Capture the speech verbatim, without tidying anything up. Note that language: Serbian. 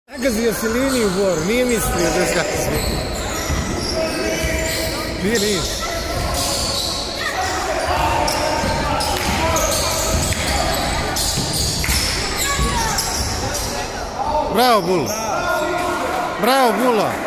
Nagazio si liniju Bor, nije mislio da zgazi. Nije, nije. Bravo, Bula. Bravo, Bula.